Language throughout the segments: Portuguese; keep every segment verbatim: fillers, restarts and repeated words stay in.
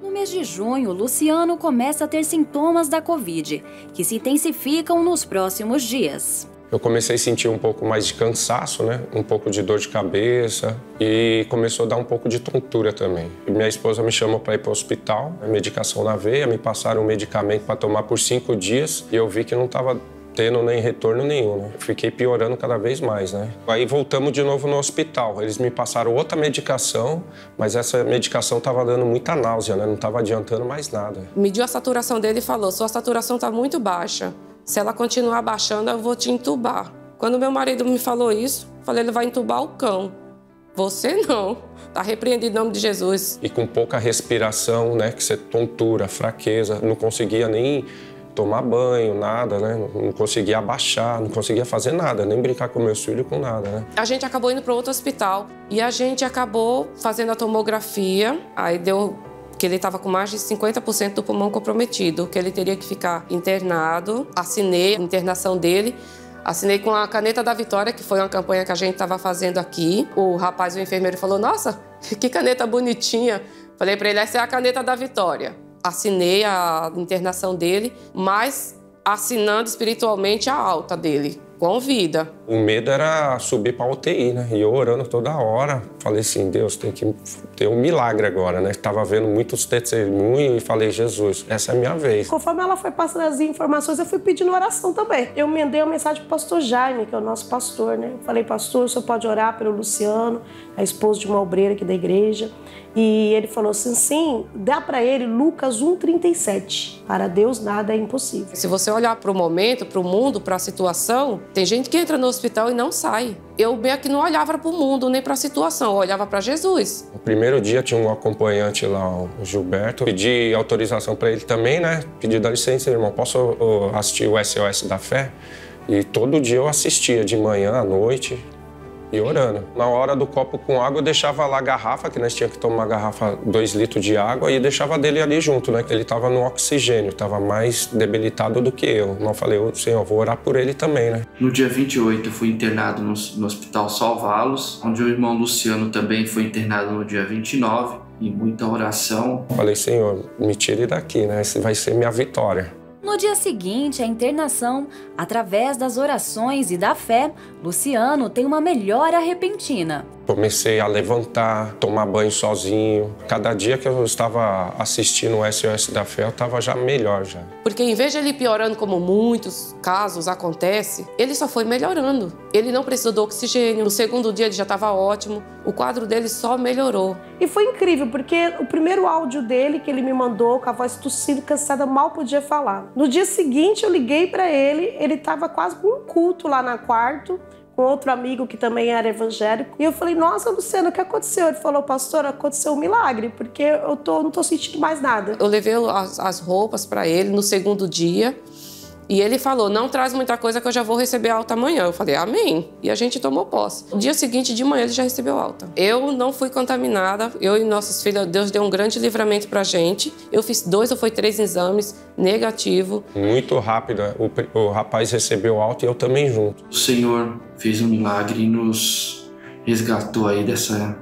No mês de junho, Luciano começa a ter sintomas da Covid, que se intensificam nos próximos dias. Eu comecei a sentir um pouco mais de cansaço, né? Um pouco de dor de cabeça e começou a dar um pouco de tontura também. E minha esposa me chamou para ir para o hospital, medicação na veia, me passaram um medicamento para tomar por cinco dias e eu vi que não estava tendo nem retorno nenhum, né? Fiquei piorando cada vez mais, né? Aí voltamos de novo no hospital. Eles me passaram outra medicação, mas essa medicação estava dando muita náusea, né? Não estava adiantando mais nada. Mediu a saturação dele e falou: sua saturação está muito baixa. Se ela continuar baixando, eu vou te entubar. Quando meu marido me falou isso, eu falei: ele vai entubar o cão. Você não. Tá repreendido em nome de Jesus. E com pouca respiração, né? Que você tontura, fraqueza, não conseguia nem tomar banho, nada, né? Não conseguia abaixar, não conseguia fazer nada, nem brincar com meus filhos, com nada, né? A gente acabou indo para outro hospital e a gente acabou fazendo a tomografia, aí deu que ele estava com mais de cinquenta por cento do pulmão comprometido, que ele teria que ficar internado. Assinei a internação dele, assinei com a caneta da Vitória, que foi uma campanha que a gente estava fazendo aqui. O rapaz, o enfermeiro, falou: nossa, que caneta bonitinha. Falei para ele: essa é a caneta da Vitória. Assinei a internação dele, mas assinando espiritualmente a alta dele, com vida. O medo era subir para a U T I, né? E eu orando toda hora. Falei assim: Deus, tem que ter um milagre agora, né? Tava vendo muitos testemunhos e falei: Jesus, essa é a minha vez. Conforme ela foi passando as informações, eu fui pedindo oração também. Eu mandei uma mensagem pro pastor Jaime, que é o nosso pastor, né? Eu falei: pastor, o senhor pode orar pelo Luciano, a esposa de uma obreira aqui da igreja. E ele falou assim: sim, dá para ele Lucas um, trinta e sete. Para Deus nada é impossível. Se você olhar para o momento, para o mundo, para a situação, tem gente que entra no hospital e não sai. Eu meio que não olhava para o mundo nem para a situação, eu olhava para Jesus. No primeiro dia tinha um acompanhante lá, o Gilberto. Pedi autorização para ele também, né? Pedi: dá licença, irmão, posso assistir o S O S da Fé? E todo dia eu assistia, de manhã à noite. E orando. Na hora do copo com água, eu deixava lá a garrafa, que nós tínhamos que tomar uma garrafa, dois litros de água, e deixava dele ali junto, né? Ele estava no oxigênio, estava mais debilitado do que eu. Então eu falei: ô, Senhor, vou orar por ele também, né? No dia vinte e oito, eu fui internado no, no Hospital Salvá-los, onde o irmão Luciano também foi internado no dia vinte e nove, e muita oração. Falei: Senhor, me tire daqui, né? Esse vai ser minha vitória. No dia seguinte à internação, através das orações e da fé, Luciano tem uma melhora repentina. Comecei a levantar, tomar banho sozinho. Cada dia que eu estava assistindo o S O S da Fé, eu estava já melhor já. Porque em vez de ele piorando, como muitos casos acontece, ele só foi melhorando. Ele não precisou do oxigênio. No segundo dia ele já estava ótimo. O quadro dele só melhorou. E foi incrível, porque o primeiro áudio dele que ele me mandou, com a voz tossida, cansada, mal podia falar. No dia seguinte eu liguei para ele, ele estava quase com um culto lá no quarto, com outro amigo que também era evangélico. E eu falei: nossa, Luciano, o que aconteceu? Ele falou: pastor, aconteceu um milagre, porque eu tô, não tô sentindo mais nada. Eu levei as, as roupas para ele no segundo dia. E ele falou: não traz muita coisa que eu já vou receber alta amanhã. Eu falei: amém. E a gente tomou posse. No dia seguinte, de manhã, ele já recebeu alta. Eu não fui contaminada. Eu e nossos filhos, Deus deu um grande livramento pra gente. Eu fiz dois ou foi três exames negativo. Muito rápido. O, o rapaz recebeu alta e eu também junto. O Senhor fez um milagre e nos resgatou aí dessa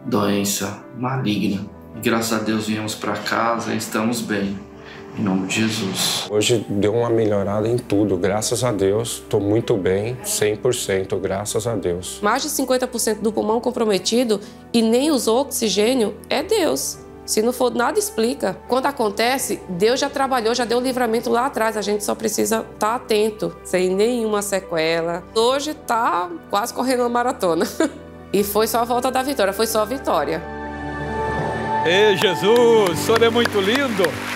doença maligna. E graças a Deus viemos pra casa e estamos bem. Em nome de Jesus. Hoje deu uma melhorada em tudo, graças a Deus. Estou muito bem, cem por cento, graças a Deus. Mais de cinquenta por cento do pulmão comprometido e nem usou oxigênio é Deus. Se não for, nada explica. Quando acontece, Deus já trabalhou, já deu livramento lá atrás. A gente só precisa estar atento, sem nenhuma sequela. Hoje está quase correndo uma maratona. E foi só a volta da vitória, foi só a vitória. Ei, Jesus, o Senhor é muito lindo.